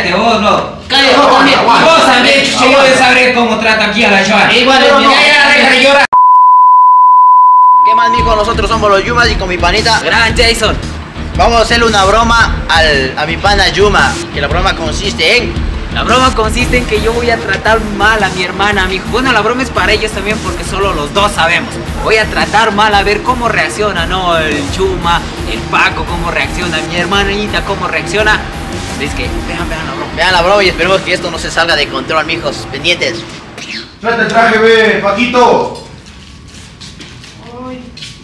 cállate vos, loco. Cállate vos también. Vos también, chucha, yo de saber cómo trata aquí a la Joana. Igual es mi Ya, deja de llorar. ¿Qué más, mijo? Nosotros somos los Yumas y con mi panita Gran Jason. vamos a hacerle una broma a mi pana Yuma. Que la broma consiste en... La broma consiste en que yo voy a tratar mal a mi hermana, mijo. Bueno, la broma es para ellos también porque solo los dos sabemos. Voy a tratar mal a ver cómo reacciona, ¿no? El Chuma, el Paco, cómo reacciona, mi hermanita, cómo reacciona. Es que vean la broma. Vean la broma y esperemos que esto no se salga de control, mijos. Pendientes. Trata el traje, ve, Paquito. Uy.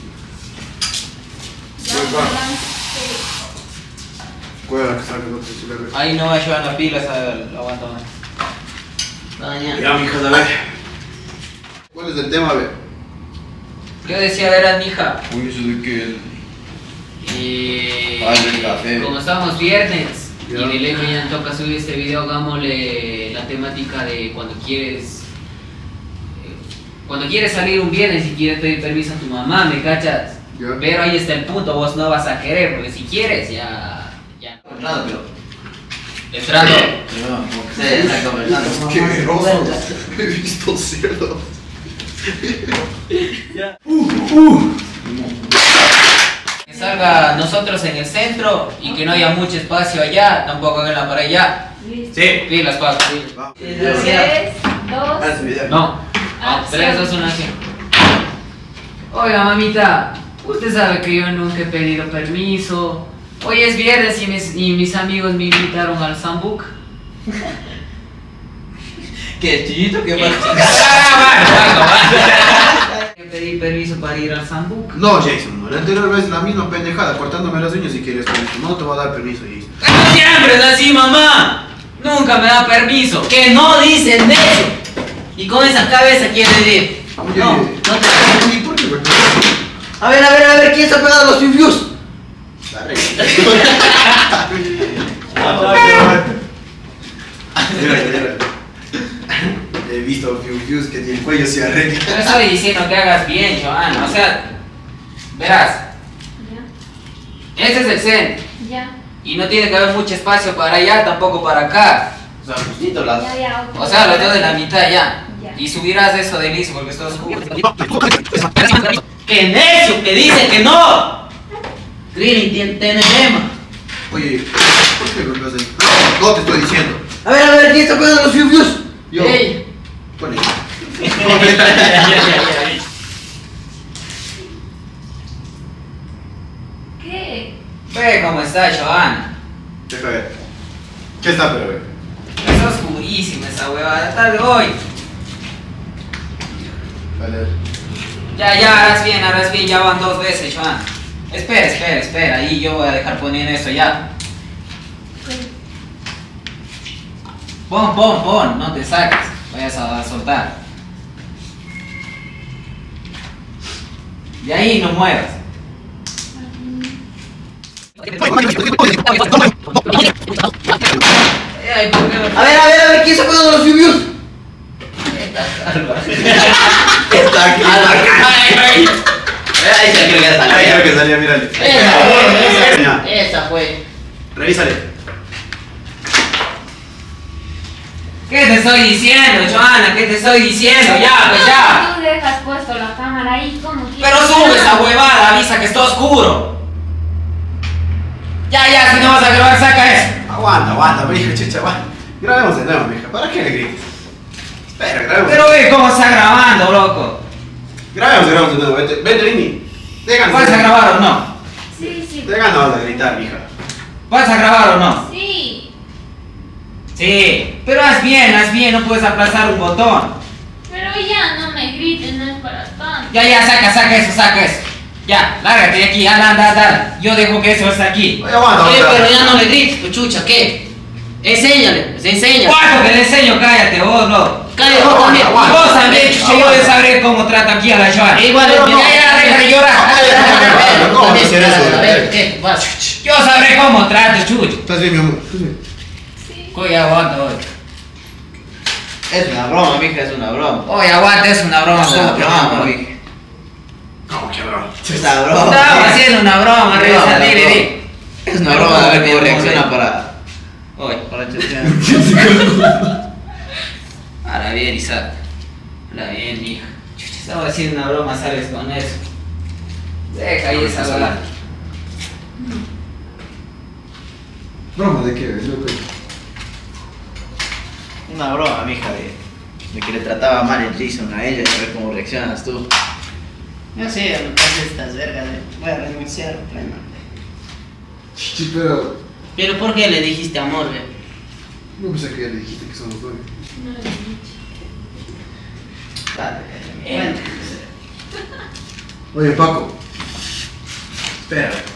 Ya Pues va. balance. Cuidado, que salga el otro celular. Ahí no va a llevar las pilas, lo aguanto más. Ya, mija, a ver. ¿Cuál es el tema, ve? Yo decía, verás, mija. Uy, eso de que Y Ay, el café. como estamos viernes Ya. y de lejos ya toca subir este video, hagámosle la temática de cuando quieres salir un viernes y quieres pedir permiso a tu mamá, ¿me cachas? Ya. Pero ahí está el punto, vos no vas a querer, porque si quieres ya. Entrando, pero... Entrando. Sí, está conversando. Qué grosos. He visto cerdo. Que salga nosotros en el centro y que no haya mucho espacio allá, tampoco en la pared allá. Listo. Sí. Pilas, Paco. Va. 3, 2, Haz video. No. Acción. 3, 2, 1, acción. Oiga, mamita, usted sabe que yo nunca he pedido permiso. Hoy es viernes y mis amigos me invitaron al Sambuc. ¿Qué, chillito? ¿Qué pasa? Pedí permiso para ir al Sambuc. No, Jason, la anterior vez la misma pendejada, cortándome las uñas si quieres permiso. No te voy a dar permiso, Jason. Pero siempre es así, mamá. Nunca me da permiso. Que no dicen eso. Y con esa cabeza quieren decir. Oye, No, no te... Oye, ¿por qué, güey? A ver, ¿quién está pegado a los Fiu-Fius? He visto Fiu-Fius que el cuello se arregla. No estoy diciendo que hagas bien, Joana. O sea, verás, este es el centro. ya, Y no tiene que haber mucho espacio para allá, tampoco para acá. O sea, justito las... ya. O sea, lo tengo de la mitad ya. Ya. Y subirás eso de liso porque esto es oscuro. ¡Qué necio! ¡Que dicen que no! Krillin tiene lema. Oye, ¿por qué golpeas ahí? No te estoy diciendo. A ver, ¿quién está pegado a los Fiu-Fius? Yo. ¡Ey! Ponle. ¿Qué? Ve cómo está, Joana. Deja ver. ¿Qué está, pero ve? Es oscurísima esa huevada. Está de hoy. Vale. Ya, harás bien, ya van 2 veces, Joana. Espera. Ahí yo voy a dejar poniendo esto ya. Pon, no te saques. Vayas a soltar. De ahí no muevas. Ay, ¿por qué no? A ver, ¿quién está pegado a los Fiu-Fius? Está aquí. Ahí se creo que ya Ahí creo salió. que salía, mírale. Esa fue. Revísale. ¿Qué te estoy diciendo, Joana? ¿Qué te estoy diciendo? Ya, pues ya. Tú dejas puesto la cámara ahí como quieras. Pero sube esa huevada, avisa que está oscuro. Ya, si no vas a grabar, saca eso. Aguanta, mija, chicha, aguanta. Grabemos de nuevo, mija. ¿Para qué le grites? Espera, grabemos. Pero ve cómo está grabando, loco. Grabemos de nuevo. Vete, Rini. ¿Vas a grabar o no? Sí. De ganas vas a gritar, mija. ¿Vas a grabar o no? Sí. Sí, pero haz bien, no puedes aplazar un botón. Pero ya no me grites, no es para tanto. Ya, saca eso. Ya, lárgate de aquí, anda. Yo dejo que eso esté aquí. Oye, aguanta. Pero ya no le grites, tu chucha, ¿qué? Enséñale, se enseña. ¿Cuánto que le enseño? Cállate vos, loco. Cállate vos también. Aguanta. Vos también, chucha, yo de saber cómo trata aquí a la Joana. Igual es mi... Ya, deja de llorar. ¿Cómo vas a hacer eso? A ver, ¿qué? Vas. Yo sabré cómo trato, chucho. ¿Estás bien, mi amor? ¿Estás bien? Sí. Oye, aguanta, hoy. Es una broma, mija, es una broma. Oye, aguanta, es una broma. Es una ¿Cómo que broma, no? mija. ¿Cómo que broma? Es una broma. Estaba haciendo una broma, No, revisa, no, di. Es una broma, a ver cómo reacciona para... Oye, Para chateando. Ahora bien, Isaac. Ahora bien, hija. Chucha, estaba haciendo una broma, sales con eso. Deja ahí esa broma. ¿Broma de qué? Loco. Una broma, mija, de que le trataba mal el Jason a ella, a ver cómo reaccionas tú. No sé, ya me pasé estas vergas, voy a renunciar, pleno. Sí, pero... Pero ¿por qué le dijiste amor, ve? No pensé que ya le dijiste que somos novios. No le he dicho. Bueno. Oye, Paco. Espera.